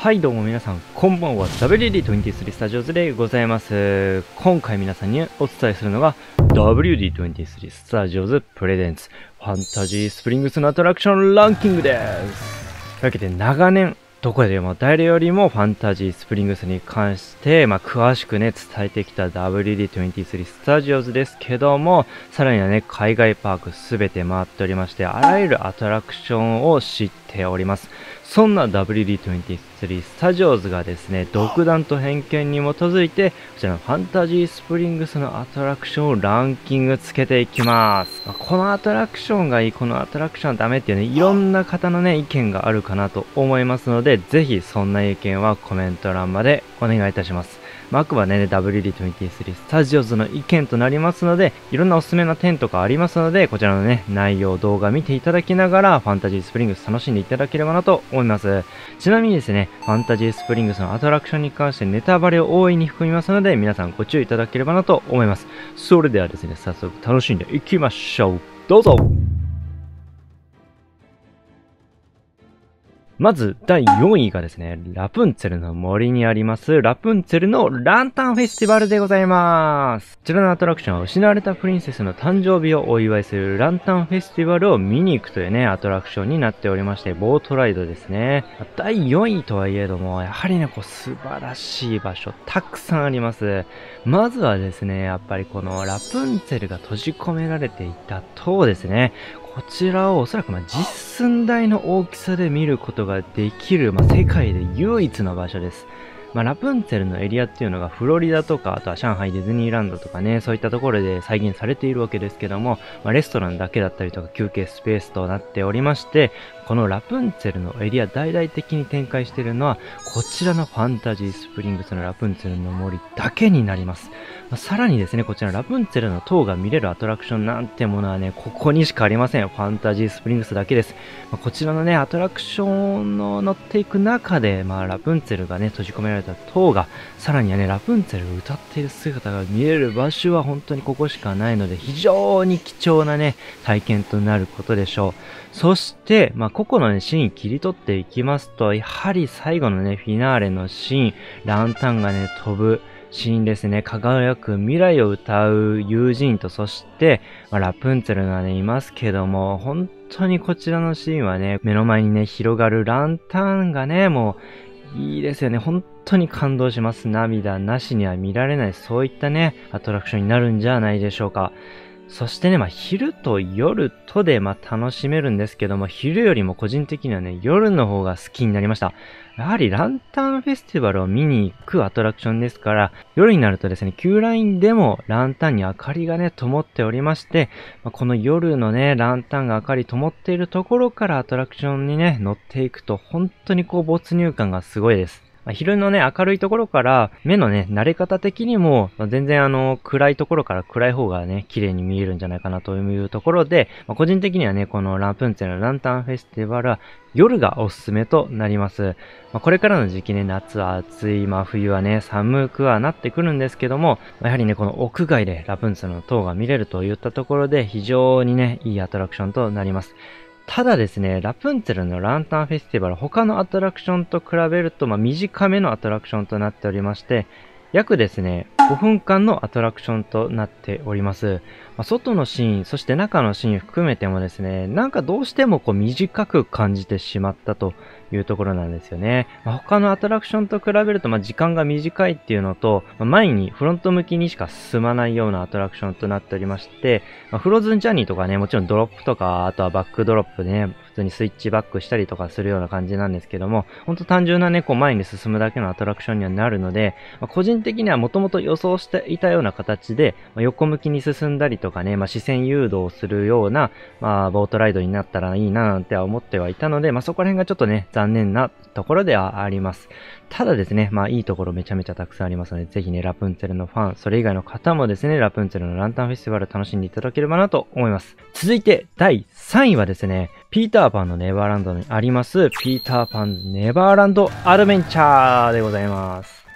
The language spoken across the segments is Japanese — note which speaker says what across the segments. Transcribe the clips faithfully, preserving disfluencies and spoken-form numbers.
Speaker 1: はいどうも皆さんこんばんは。 ダブリューディーにじゅうさん スタジオズでございます。今回皆さんにお伝えするのが ダブリューディーにじゅうさん スタジオズプレゼンツファンタジースプリングスのアトラクションランキングです。というわけで長年どこでも誰よりもファンタジースプリングスに関して、まあ、詳しくね伝えてきた ダブリューディーにじゅうさん スタジオズですけども、さらにはね海外パークすべて回っておりまして、あらゆるアトラクションを知っております。そんな ダブリューディーにじゅうさん スタジオズがですね、独断と偏見に基づいて、こちらのファンタジースプリングスのアトラクションをランキングつけていきます。このアトラクションがいい、このアトラクションはダメっていうね、いろんな方のね、意見があるかなと思いますので、ぜひそんな意見はコメント欄までお願いいたします。まあ、あくまでね、ダブリューディーにじゅうさん スタジオズの意見となりますので、いろんなおすすめな点とかありますので、こちらのね、内容、動画見ていただきながら、ファンタジースプリングス楽しんでいただければなと思います。ちなみにですね、ファンタジースプリングスのアトラクションに関してネタバレを大いに含みますので、皆さんご注意いただければなと思います。それではですね、早速楽しんでいきましょう。どうぞ。まず、だいよんいがですね、ラプンツェルの森にあります、ラプンツェルのランタンフェスティバルでございます。こちらのアトラクションは、失われたプリンセスの誕生日をお祝いするランタンフェスティバルを見に行くというね、アトラクションになっておりまして、ボートライドですね。だいよんいとはいえども、やはりね、こう、素晴らしい場所、たくさんあります。まずはですね、やっぱりこのラプンツェルが閉じ込められていた塔ですね。こちらをおそらくまあ実寸大の大きさで見ることができる、まあ、世界で唯一の場所です。まあ、ラプンツェルのエリアっていうのがフロリダとか、あとは上海ディズニーランドとかね、そういったところで再現されているわけですけども、まあ、レストランだけだったりとか休憩スペースとなっておりまして、このラプンツェルのエリア大々的に展開しているのは、こちらのファンタジースプリングスのラプンツェルの森だけになります。まあ、さらにですね、こちらラプンツェルの塔が見れるアトラクションなんてものはね、ここにしかありません。ファンタジースプリングスだけです。まあ、こちらのね、アトラクションの乗っていく中で、まあ、ラプンツェルがね、閉じ込められた塔が、さらにはね、ラプンツェルが歌っている姿が見える場所は本当にここしかないので、非常に貴重なね、体験となることでしょう。そして、まあ、個々のね、シーン切り取っていきますと、やはり最後のね、フィナーレのシーン、ランタンがね、飛ぶシーンですね。輝く未来を歌う友人と、そして、まあ、ラプンツェルがね、いますけども、本当にこちらのシーンはね、目の前にね、広がるランタンがね、もう、いいですよね。本当に感動します。涙なしには見られない、そういったね、アトラクションになるんじゃないでしょうか。そしてね、まあ、昼と夜とで、まあ、楽しめるんですけども、昼よりも個人的にはね、夜の方が好きになりました。やはりランタンフェスティバルを見に行くアトラクションですから、夜になるとですね、キューラインでもランタンに明かりがね、灯っておりまして、まあ、この夜のね、ランタンが明かり灯っているところからアトラクションにね、乗っていくと、本当にこう没入感がすごいです。まあ、昼のね、明るいところから、目のね、慣れ方的にも、まあ、全然あの、暗いところから暗い方がね、綺麗に見えるんじゃないかなというところで、まあ、個人的にはね、このラプンツェルのランタンフェスティバルは、夜がおすすめとなります。まあ、これからの時期ね、夏は暑い、まあ冬はね、寒くはなってくるんですけども、やはりね、この屋外でラプンツェルの塔が見れるといったところで、非常にね、いいアトラクションとなります。ただですね、ラプンツェルのランタンフェスティバル、他のアトラクションと比べると、まあ、短めのアトラクションとなっておりまして、約ですね、ごふんかんのアトラクションとなっております。まあ、外のシーン、そして中のシーン含めてもですね、なんかどうしてもこう短く感じてしまったというところなんですよね。まあ、他のアトラクションと比べると、まあ、時間が短いっていうのと、まあ、前にフロント向きにしか進まないようなアトラクションとなっておりまして、まあ、フローズンジャーニーとかね、もちろんドロップとか、あとはバックドロップね、普通にスイッチバックしたりとかするような感じなんですけども、ほんと単純なね、こう前に進むだけのアトラクションにはなるので、まあ、個人的にはもともと予想していたような形で、まあ、横向きに進んだりとかね、まあ、視線誘導をするような、まあ、ボートライドになったらいいななんては思ってはいたので、まあ、そこら辺がちょっとね、残念なところではあります。ただですね、まあいいところめちゃめちゃたくさんありますので、ぜひね、ラプンツェルのファン、それ以外の方もですね、ラプンツェルのランタンフェスティバル楽しんでいただければなと思います。続いて、だいさんいはですね、ピーターパンのネバーランドにあります、ピーターパンネバーランドアドベンチャーでございます。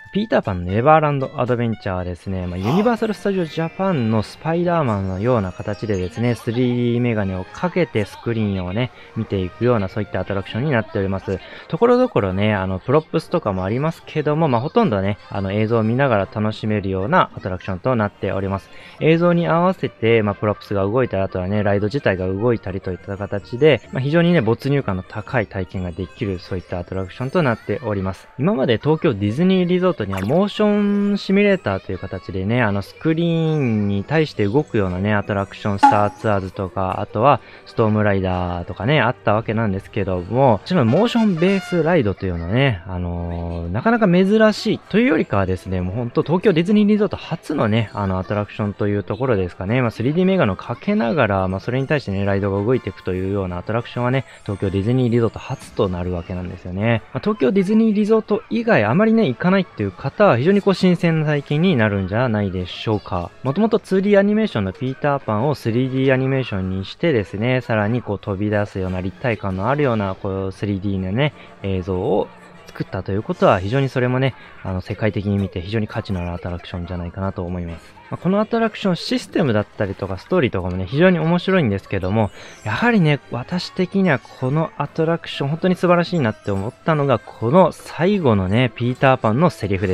Speaker 1: ピーターパンのネバーランドアドベンチャーはですね、まあ、ユニバーサル・スタジオ・ジャパンのスパイダーマンのような形でですね、スリーディー メガネをかけてスクリーンをね、見ていくようなそういったアトラクションになっております。ところどころね、あの、プロップスとかもありますけども、まあ、ほとんどね、あの、映像を見ながら楽しめるようなアトラクションとなっております。映像に合わせて、まあ、プロップスが動いたり、あとはね、ライド自体が動いたりといった形で、まあ、非常にね、没入感の高い体験ができる、そういったアトラクションとなっております。今まで東京ディズニーリゾートにはモーションシミュレーターという形でね、あのスクリーンに対して動くようなね、アトラクション、スターツアーズとか、あとはストームライダーとかね、あったわけなんですけども、もちろんモーションベースライドというのはね、あのー、なかなか珍しいというよりかはですね、もうほんと東京ディズニーリゾート初のね、あのアトラクションというところですかね、まあ、スリーディー メガネをかけながら、まあ、それに対してね、ライドが動いていくというようなアトラクションはね、東京ディズニーリゾート初となるわけなんですよね。まあ、東京ディズニーリゾート以外あまりね、行かないっていう方は非常にこう新鮮な体験になるんじゃないでしょうか。もともと ツーディー アニメーションのピーターパンを スリーディー アニメーションにしてですね、さらにこう飛び出すような立体感のあるようなこう スリーディー のね、映像を作ったということは非常にそれもね、あの世界的に見て非常に価値のあるアトラクションじゃないかなと思います。まあ、このアトラクションシステムだったりとかストーリーとかもね、非常に面白いんですけども、やはりね、私的にはこのアトラクション本当に素晴らしいなって思ったのが、この最後のね、ピーターパンのセリフです。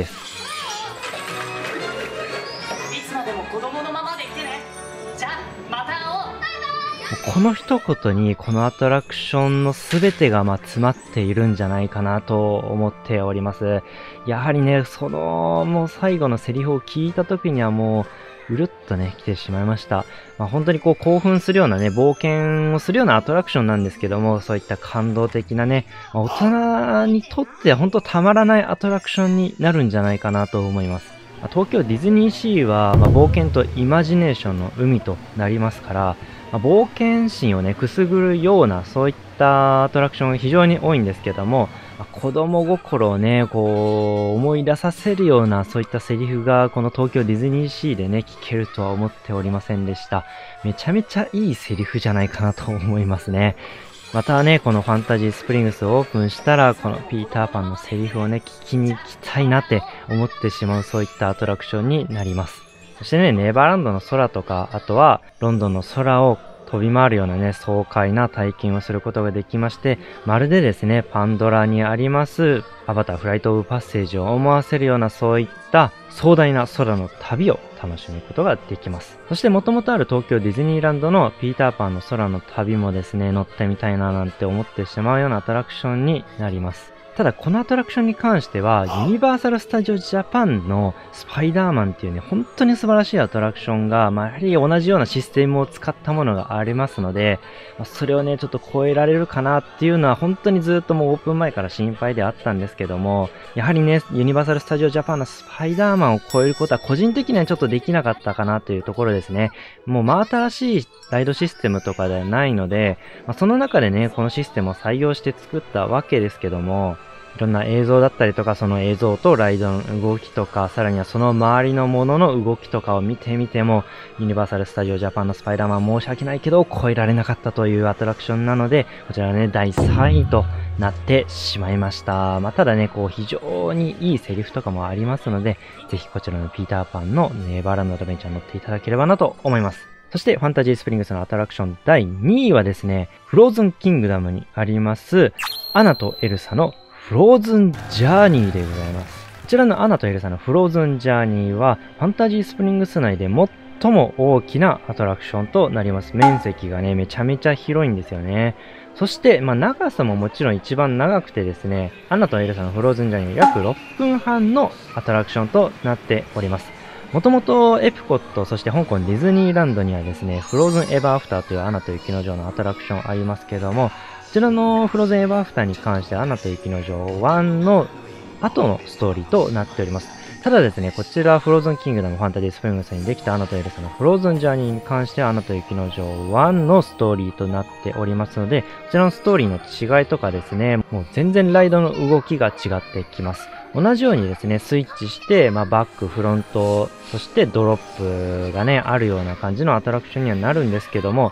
Speaker 1: この一言にこのアトラクションの全てがまあ詰まっているんじゃないかなと思っております。やはりね、そのもう最後のセリフを聞いた時にはもううるっとね、来てしまいました。まあ、本当にこう興奮するようなね、冒険をするようなアトラクションなんですけども、そういった感動的なね、まあ、大人にとっては本当たまらないアトラクションになるんじゃないかなと思います。東京ディズニーシーは、まあ、冒険とイマジネーションの海となりますから、まあ、冒険心をね、くすぐるような、そういったアトラクションが非常に多いんですけども、まあ、子供心をね、こう、思い出させるような、そういったセリフが、この東京ディズニーシーでね、聞けるとは思っておりませんでした。めちゃめちゃいいセリフじゃないかなと思いますね。またね、このファンタジースプリングスをオープンしたら、このピーターパンのセリフをね、聞きに行きたいなって思ってしまう、そういったアトラクションになります。そしてね、ネバーランドの空とか、あとはロンドンの空を飛び回るようなね、爽快な体験をすることができまして、まるでですね、パンドラにあります、アバターフライトオブパッセージを思わせるようなそういった壮大な空の旅を楽しむことができます。そして元々ある東京ディズニーランドのピーターパンの空の旅もですね、乗ってみたいななんて思ってしまうようなアトラクションになります。ただこのアトラクションに関しては、ユニバーサル・スタジオ・ジャパンのスパイダーマンっていうね、本当に素晴らしいアトラクションが、まあ、やはり同じようなシステムを使ったものがありますので、まあ、それをね、ちょっと超えられるかなっていうのは、本当にずっともうオープン前から心配であったんですけども、やはりね、ユニバーサル・スタジオ・ジャパンのスパイダーマンを超えることは個人的にはちょっとできなかったかなというところですね。もう真新しいライドシステムとかではないので、まあ、その中でね、このシステムを採用して作ったわけですけども、いろんな映像だったりとか、その映像とライドの動きとか、さらにはその周りのものの動きとかを見てみても、ユニバーサル・スタジオ・ジャパンのスパイダーマン申し訳ないけど、超えられなかったというアトラクションなので、こちらはね、だいさんいとなってしまいました。まあ、ただね、こう、非常にいいセリフとかもありますので、ぜひこちらのピーターパンのネバーランドアドベンチャーに乗っていただければなと思います。そして、ファンタジースプリングスのアトラクションだいにいはですね、フローズンキングダムにあります、アナとエルサのフローズンジャーニーでございます。こちらのアナとエルサのフローズンジャーニーは、ファンタジースプリングス内で最も大きなアトラクションとなります。面積がね、めちゃめちゃ広いんですよね。そして、まあ、長さももちろん一番長くてですね、アナとエルサのフローズンジャーニーは約ろっぷんはんのアトラクションとなっております。もともとエプコット、そして香港ディズニーランドにはですね、フローズンエバーアフターというアナと雪の女王のアトラクションありますけども、こちらのフローズンエバーアフターに関してアナと雪の女王ワンの後のストーリーとなっております。ただですね、こちらフローズンキングダムファンタジースプリングスにできたアナとエルサのフローズンジャーニーに関してはアナと雪の女王ワンのストーリーとなっておりますので、こちらのストーリーの違いとかですね、もう全然ライドの動きが違ってきます。同じようにですね、スイッチして、まあ、バック、フロント、そしてドロップがね、あるような感じのアトラクションにはなるんですけども、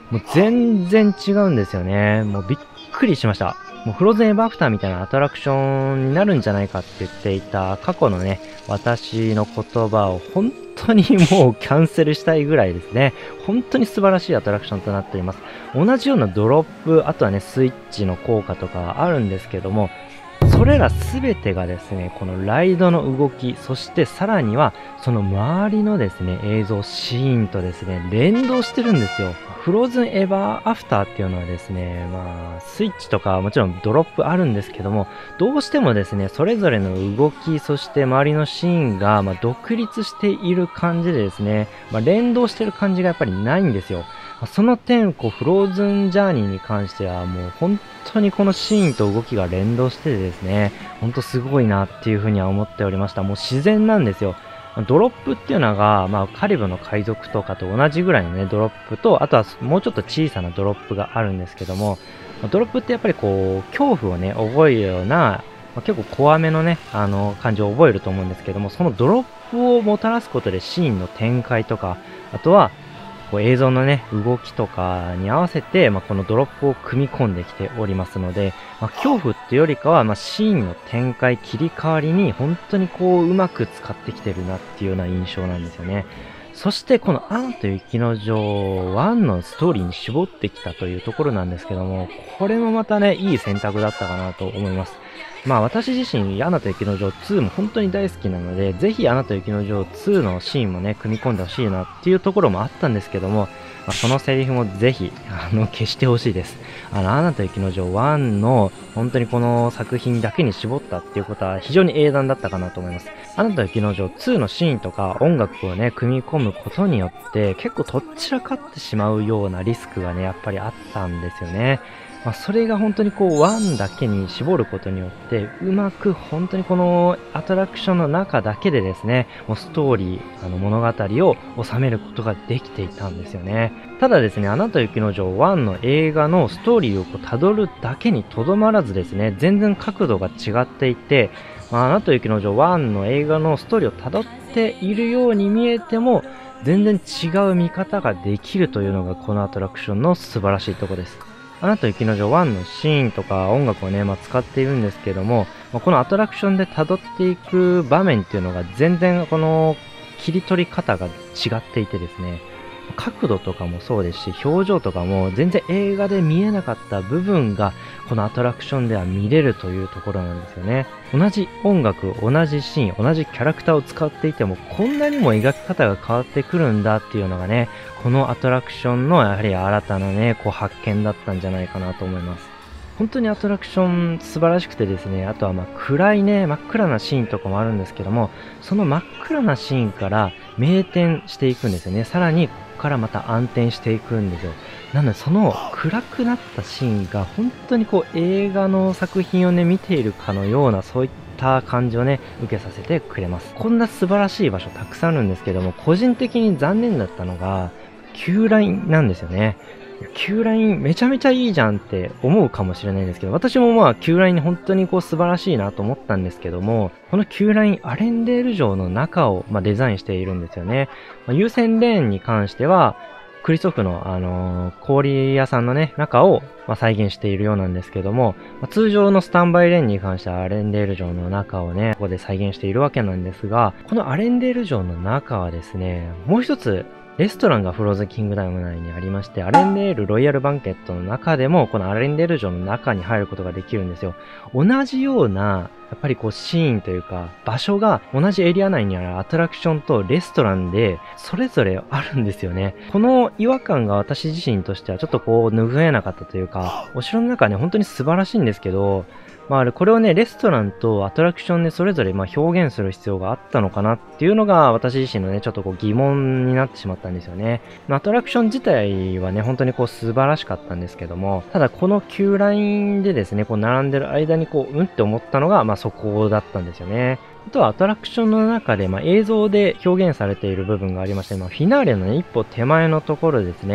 Speaker 1: もう全然違うんですよね。もうびっくりしました。もうフローズンエバーアフターみたいなアトラクションになるんじゃないかって言っていた過去のね、私の言葉を本当にもうキャンセルしたいぐらいですね。本当に素晴らしいアトラクションとなっております。同じようなドロップ、あとはね、スイッチの効果とかあるんですけども、それらすべてがですね、このライドの動き、そしてさらにはその周りのですね、映像、シーンとですね、連動してるんですよ。フローズンエバーアフターっていうのはですね、まあ、スイッチとかもちろんドロップあるんですけども、どうしてもですね、それぞれの動き、そして周りのシーンが、まあ、独立している感じでですね、まあ、連動してる感じがやっぱりないんですよ。その点、こう、フローズンジャーニーに関しては、もう本当にこのシーンと動きが連動しててですね、ほんとすごいなっていうふうには思っておりました。もう自然なんですよ。ドロップっていうのが、まあ、カリブの海賊とかと同じぐらいのね、ドロップと、あとはもうちょっと小さなドロップがあるんですけども、ドロップってやっぱりこう、恐怖をね、覚えるような、まあ、結構怖めのね、あの、感じを覚えると思うんですけども、そのドロップをもたらすことでシーンの展開とか、あとは、こう映像のね、動きとかに合わせて、まあ、このドロップを組み込んできておりますので、まあ、恐怖っていうよりかは、まあ、シーンの展開、切り替わりに本当にこう、うまく使ってきてるなっていうような印象なんですよね。そしてこのアナと雪の女王ワンのストーリーに絞ってきたというところなんですけども、これもまたね、いい選択だったかなと思います。まあ私自身、アナと雪の女王ツーも本当に大好きなので、ぜひアナと雪の女王ツーのシーンもね、組み込んでほしいなっていうところもあったんですけども、まあ、そのセリフもぜひ、あの、消してほしいです。あの、アナと雪の女王ワンの、本当にこの作品だけに絞ったっていうことは非常に英断だったかなと思います。アナと雪の女王ツーのシーンとか音楽をね、組み込むことによって、結構とっちらかってしまうようなリスクがね、やっぱりあったんですよね。まあ、それが本当にこう、ワンだけに絞ることによって、うまく本当にこのアトラクションの中だけでですね、もうストーリー、あの物語を収めることができていたんですよね。ただですね、アナと雪の女王ワンの映画のストーリーをこう辿るだけにとどまらずですね、全然角度が違っていて、まあ、アナと雪の女王ワンの映画のストーリーを辿っているように見えても、全然違う見方ができるというのがこのアトラクションの素晴らしいところです。アナと雪の女王ワンのシーンとか音楽をね、まあ、使っているんですけども、まあ、このアトラクションで辿っていく場面っていうのが全然この切り取り方が違っていてですね、角度とかもそうですし、表情とかも全然映画で見えなかった部分がこのアトラクションでは見れるというところなんですよね。同じ音楽、同じシーン、同じキャラクターを使っていてもこんなにも描き方が変わってくるんだっていうのがね、このアトラクションのやはり新たなね、こう発見だったんじゃないかなと思います。本当にアトラクション素晴らしくてですね、あとはまあ暗いね、真っ暗なシーンとかもあるんですけども、その真っ暗なシーンから明転していくんですよね。さらにここからまた暗転していくんですよ。なのでその暗くなったシーンが本当にこう映画の作品をね、見ているかのようなそういった感じをね、受けさせてくれます。こんな素晴らしい場所たくさんあるんですけども、個人的に残念だったのが、Q ラインなんですよね。Q ラインめちゃめちゃいいじゃんって思うかもしれないんですけど、私もまあ Q ライン本当にこう素晴らしいなと思ったんですけども、この Q ラインアレンデール城の中をまあデザインしているんですよね。まあ、優先レーンに関しては、クリストフの、あのー、氷屋さんのね、中を、まあ、再現しているようなんですけども、まあ、通常のスタンバイレーンに関してはアレンデール城の中をね、ここで再現しているわけなんですが、このアレンデール城の中はですね、もう一つ、レストランがフローズンキングダム内にありまして、アレンデールロイヤルバンケットの中でも、このアレンデール城の中に入ることができるんですよ。同じような、やっぱりこうシーンというか、場所が同じエリア内にあるアトラクションとレストランで、それぞれあるんですよね。この違和感が私自身としてはちょっとこう拭えなかったというか、お城の中はね、本当に素晴らしいんですけど、まあ、これをね、レストランとアトラクションでそれぞれまあ表現する必要があったのかなっていうのが私自身のね、ちょっとこう疑問になってしまったんですよね。まあ、アトラクション自体はね、本当にこう素晴らしかったんですけども、ただこの Q ラインでですね、こう並んでる間にこう、うんって思ったのが、まあそこだったんですよね。あとはアトラクションの中で、まあ、映像で表現されている部分がありまして、まあ、フィナーレの、ね、一歩手前のところですね。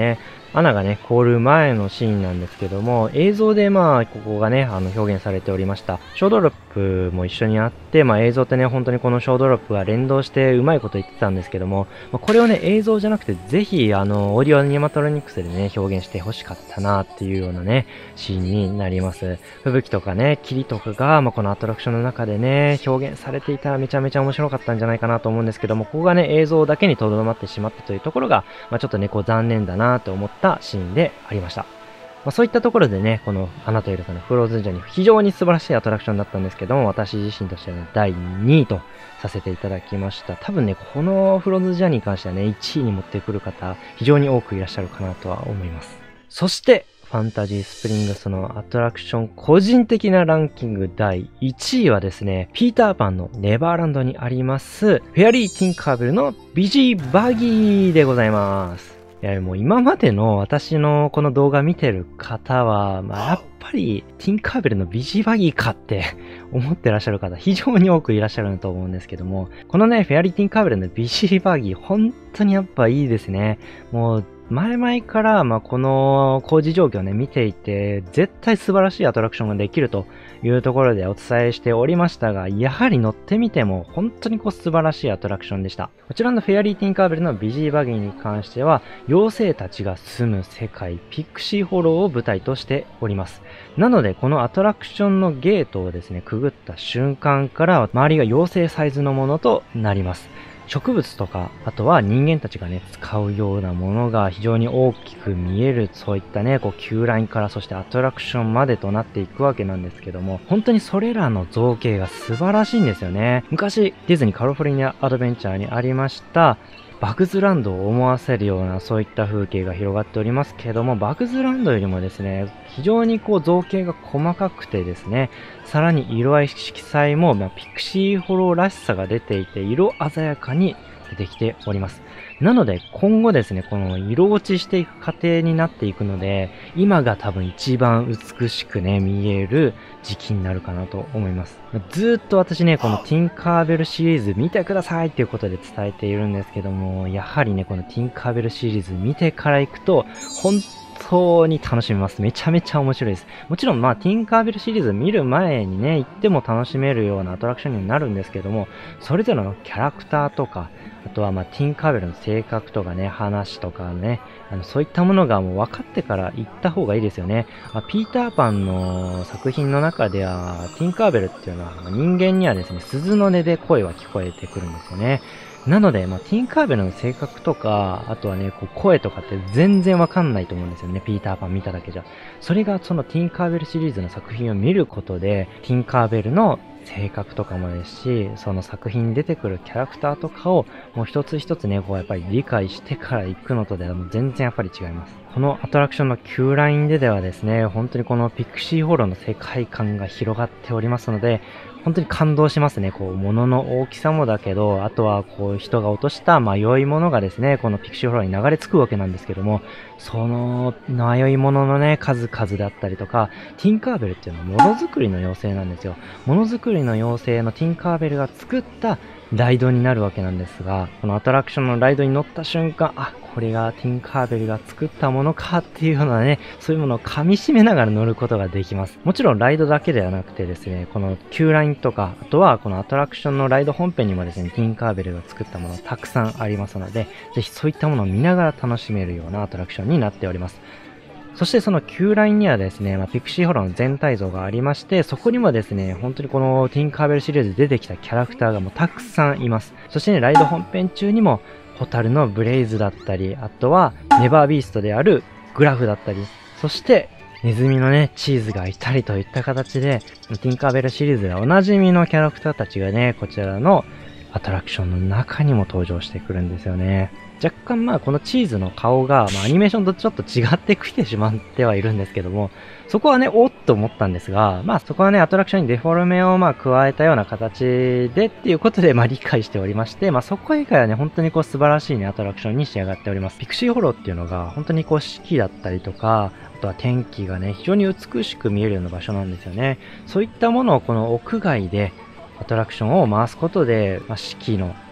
Speaker 1: 穴がね、凍る前のシーンなんですけども、映像でまあ、ここがね、あの、表現されておりました。小ドロップも一緒にあって、まあ映像ってね、本当にこの小ドロップが連動してうまいこと言ってたんですけども、まあ、これをね、映像じゃなくて、ぜひ、あの、オーディオアニマトロニクスでね、表現して欲しかったなっていうようなね、シーンになります。吹雪とかね、霧とかが、まあこのアトラクションの中でね、表現されていたらめちゃめちゃ面白かったんじゃないかなと思うんですけども、ここがね、映像だけにとどまってしまったというところが、まあちょっとね、こう残念だなと思ったシーンでありました。まあ、そういったところでね、このアナとエルサのフローズンジャーニー、非常に素晴らしいアトラクションだったんですけども、私自身としては、ね、だいにいとさせていただきました。多分ね、このフローズンジャーニーに関してはね、いちいに持ってくる方、非常に多くいらっしゃるかなとは思います。そして、ファンタジースプリングスのアトラクション個人的なランキングだいいちいはですね、ピーターパンのネバーランドにあります、フェアリー・ティンカーベルのビジーバギーでございます。いや、もう今までの私のこの動画見てる方は、まあ、やっぱりティンカーベルのビジーバギーかって思ってらっしゃる方非常に多くいらっしゃると思うんですけども、このね、フェアリー・ティンカーベルのビジーバギー、本当にやっぱいいですね。もう、前々から、まあ、この工事状況をね、見ていて、絶対素晴らしいアトラクションができるというところでお伝えしておりましたが、やはり乗ってみても、本当にこう素晴らしいアトラクションでした。こちらのフェアリー・ティンカーベルのビジーバギーに関しては、妖精たちが住む世界、ピクシーホローを舞台としております。なので、このアトラクションのゲートをですね、くぐった瞬間から、周りが妖精サイズのものとなります。植物とか、あとは人間たちがね、使うようなものが非常に大きく見える、そういったね、こう、キューラインからそしてアトラクションまでとなっていくわけなんですけども、本当にそれらの造形が素晴らしいんですよね。昔、ディズニーカリフォルニアアドベンチャーにありました、バグズランドを思わせるようなそういった風景が広がっておりますけども、バグズランドよりもですね、非常にこう造形が細かくてですね、さらに色合い色彩も、まあ、ピクシーホローらしさが出ていて、色鮮やかに出てきております。なので今後ですね、この色落ちしていく過程になっていくので、今が多分一番美しくね、見える時期になるかなと思います。ずーっと私ね、このティンカーベルシリーズ見てくださいっていうことで伝えているんですけども、やはりね、このティンカーベルシリーズ見てから行くと、本当に楽しめます。めちゃめちゃ面白いです。もちろんまあ、ティンカーベルシリーズ見る前にね、行っても楽しめるようなアトラクションになるんですけども、それぞれのキャラクターとか、あとはまあティンカーベルの性格とかね、話とかね、あのそういったものがもう分かってから行った方がいいですよね。あ、ピーターパンの作品の中では、ティンカーベルっていうのは人間にはですね、鈴の音で声は聞こえてくるんですよね。なので、まあ、ティンカーベルの性格とか、あとはね、こう声とかって全然わかんないと思うんですよね。ピーターパン見ただけじゃ。それがそのティンカーベルシリーズの作品を見ることで、ティンカーベルの性格とかもですし、その作品に出てくるキャラクターとかをもう一つ一つね、こうやっぱり理解してから行くのとではもう全然やっぱり違います。このアトラクションの Q ラインでではですね、本当にこのピクシーホローの世界観が広がっておりますので、本当に感動しますね。こう、物の大きさもだけど、あとはこう、人が落とした迷い物がですね、このピクシーホローに流れ着くわけなんですけども、その迷い物のね、数々だったりとか、ティンカーベルっていうのはものづくりの妖精なんですよ。ものづくりの妖精のティンカーベルが作ったライドになるわけなんですが、このアトラクションのライドに乗った瞬間、あ、これがティンカーベルが作ったものかっていうようなね、そういうものを噛み締めながら乗ることができます。もちろんライドだけではなくてですね、この Q ラインとか、あとはこのアトラクションのライド本編にもですね、ティンカーベルが作ったものたくさんありますので、ぜひそういったものを見ながら楽しめるようなアトラクションになっております。そしてその Q ラインにはですね、まあ、ピクシーホローの全体像がありまして、そこにもですね、本当にこのティンカーベルシリーズで出てきたキャラクターがもうたくさんいます。そしてね、ライド本編中にも、ホタルのブレイズだったり、あとはネバービーストであるグラフだったり、そしてネズミのね、チーズがいたりといった形で、ティンカーベルシリーズでおなじみのキャラクターたちがね、こちらのアトラクションの中にも登場してくるんですよね。若干まあこのチーズの顔が、まあ、アニメーションとちょっと違ってきてしまってはいるんですけども、そこはね、おっと思ったんですが、まあそこはね、アトラクションにデフォルメをまあ加えたような形でっていうことでまあ理解しておりまして、まあそこ以外はね、本当にこう素晴らしいね、アトラクションに仕上がっております。ピクシーホローっていうのが本当にこう四季だったりとか、あとは天気がね、非常に美しく見えるような場所なんですよね。そういったものをこの屋外でアトラクションを回すことで、まあ、四季の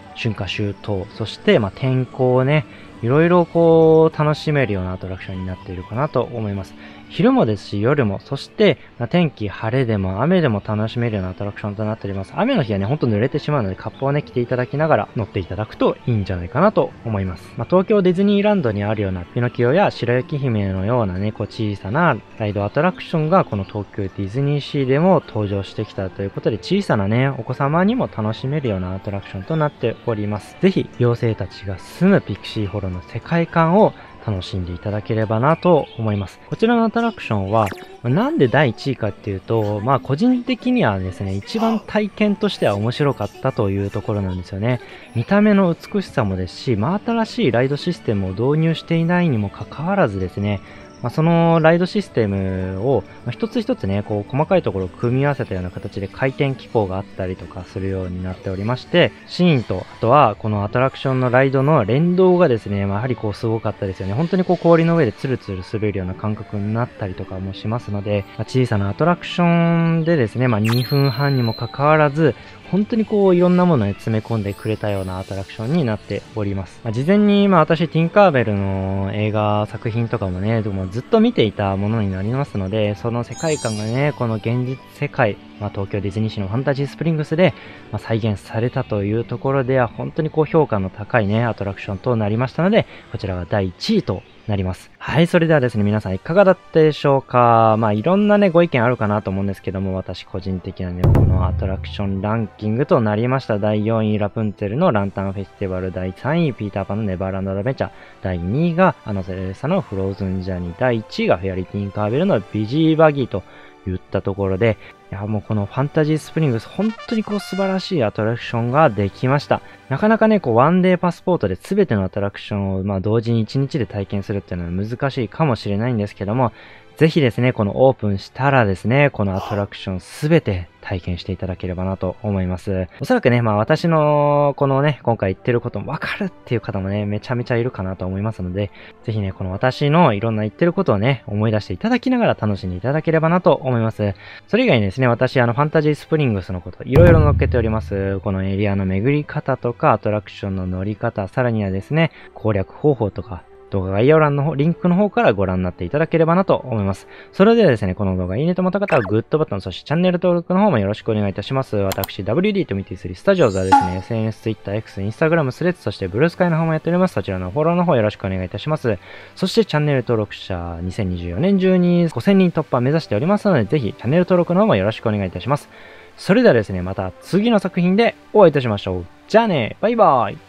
Speaker 1: 春夏秋冬、そしてまあ天候をね、いろいろこう楽しめるようなアトラクションになっているかなと思います。昼もですし夜も、そして、まあ、天気晴れでも雨でも楽しめるようなアトラクションとなっております。雨の日はね、ほんと濡れてしまうので、カッパをね、着ていただきながら乗っていただくといいんじゃないかなと思います。まあ、東京ディズニーランドにあるようなピノキオや白雪姫のようなね、こう小さなライドアトラクションがこの東京ディズニーシーでも登場してきたということで、小さなね、お子様にも楽しめるようなアトラクションとなっております。ぜひ、妖精たちが住むピクシーホロの世界観を楽しんでいただければなと思います。こちらのアトラクションは、なんでだいいちいかっていうと、まあ個人的にはですね、一番体験としては面白かったというところなんですよね。見た目の美しさもですし、真新しいライドシステムを導入していないにもかかわらずですね、まあ、そのライドシステムを、まあ、一つ一つね、こう細かいところを組み合わせたような形で回転機構があったりとかするようになっておりまして、シーンと、あとはこのアトラクションのライドの連動がですね、まあ、やはりこうすごかったですよね。本当にこう氷の上でツルツル滑るような感覚になったりとかもしますので、まあ、小さなアトラクションでですね、まあ、にふんはんにもかかわらず、本当にこういろんなものに詰め込んでくれたようなアトラクションになっております。まあ、事前にまあ私ティンカーベルの映画作品とかもね、でもずっと見ていたものになりますので、その世界観がね、この現実世界、まあ、東京ディズニーシーのファンタジースプリングスで、まあ、再現されたというところでは本当にこう評価の高いね、アトラクションとなりましたので、こちらがだいいちいとなります。はい、それではですね、皆さんいかがだったでしょうか。まあ、いろんなね、ご意見あるかなと思うんですけども、私個人的なね、このアトラクションランキングとなりました。だいよんい、ラプンツェルのランタンフェスティバル。だいさんい、ピーターパンのネバーランドアドベンチャー。だいにいが、アナゼレーサのフローズンジャーニー。だいいちいがフェアリーティンカーベルのビジーバギーと言ったところで、いや、もうこのファンタジースプリングス、本当にこう素晴らしいアトラクションができました。なかなかね、こうワンデーパスポートで全てのアトラクションをまあ同時にいちにちで体験するっていうのは難しいかもしれないんですけども、ぜひですね、このオープンしたらですね、このアトラクションすべて体験していただければなと思います。おそらくね、まあ私のこのね、今回言ってることもわかるっていう方もね、めちゃめちゃいるかなと思いますので、ぜひね、この私のいろんな言ってることをね、思い出していただきながら楽しんでいただければなと思います。それ以外にですね、私あのファンタジースプリングスのこといろいろ載っけております。このエリアの巡り方とか、アトラクションの乗り方、さらにはですね、攻略方法とか、動画概要欄の方、リンクの方からご覧になっていただければなと思います。それではですね、この動画いいねと思った方はグッドボタン、そしてチャンネル登録の方もよろしくお願いいたします。私、ダブリューディー とミティスリースタジオズはですね、エスエヌエス、Twitter、X、Instagram、スレッズ、そしてブルースカイの方もやっております。そちらのフォローの方よろしくお願いいたします。そしてチャンネル登録者にせんにじゅうよねん中にごせんにん突破目指しておりますので、ぜひチャンネル登録の方もよろしくお願いいたします。それではですね、また次の作品でお会いいたしましょう。じゃあね、バイバーイ。